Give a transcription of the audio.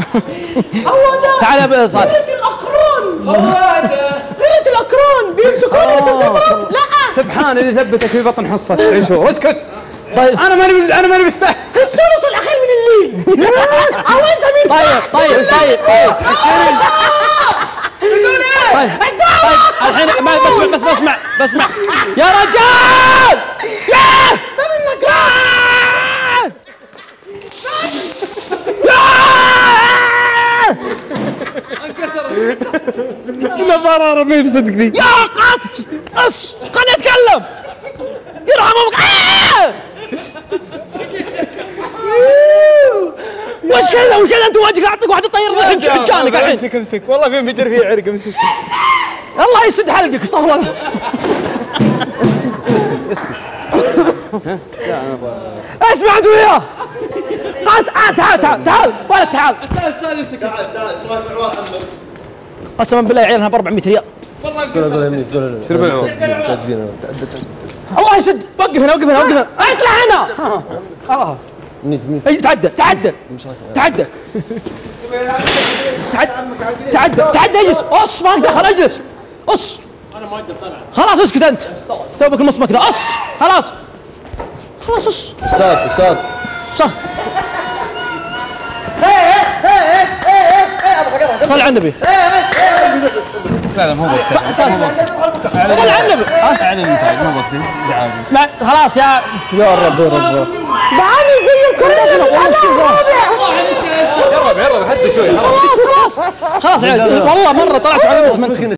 هو ده. تعال يا صالح. غيرة الأقرون. هو هذا. غيرة الأقرون بيمسكوني وأنت بتضرب. لا. سبحان اللي ثبتك في بطن حصة 90 شهور. اسكت. طيب انا ماني مستحي. في الثلث الأخير من الليل. عاوزها من تحت. طيب الحين بسمع يا رجال. ده منك. لا فرار ما يصدق ذي. يا قط اص خليني اتكلم يرحم امك. وش كذا انت وجهك اعطيك واحد يطير ريحك حجانك الحين. امسك والله بينفجر فيه عرق. امسك. الله يسد حلقك استغفر الله. اسكت. اسمع انت وياه. تعال ولد تعال. تعال سؤال في الواقع. قسما بالله يا عيالها ب 400 ريال. والله انكسر. الله يسد. وقف هنا اطلع هنا. خلاص تعدى اجلس. اص ما اقدر اجلس. اص انا ما اقدر طلع. خلاص اسكت انت. توبك المصمك ذا. اص خلاص اص. استاذ صح. صل على النبي. لا مو وقت. صل على النبي. اعلن النتائج مو وقت ازعاج. لا خلاص يا رب. بعاني زيكم. يلا حتى شوي. خلاص والله مره طلعت على